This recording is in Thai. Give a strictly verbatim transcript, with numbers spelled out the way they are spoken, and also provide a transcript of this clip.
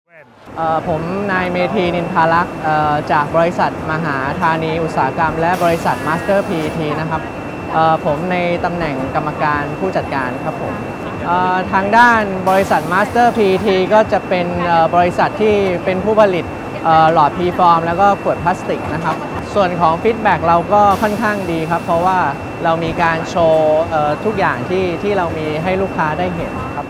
ผมนายเมธีนินทารักษ์จากบริษัทมหาธานีอุตสาหกรรมและบริษัทมาสเตอร์ พี อี ที นะครับผมในตำแหน่งกรรมการผู้จัดการครับผมทางด้านบริษัท Master พี อี ที ก็จะเป็นบริษัทที่เป็นผู้ผลิตหลอด พี ฟอร์ม แล้วก็ขวดพลาสติกนะครับส่วนของฟีดแบ็กเราก็ค่อนข้างดีครับเพราะว่าเรามีการโชว์ทุกอย่างที่ที่เรามีให้ลูกค้าได้เห็นครับ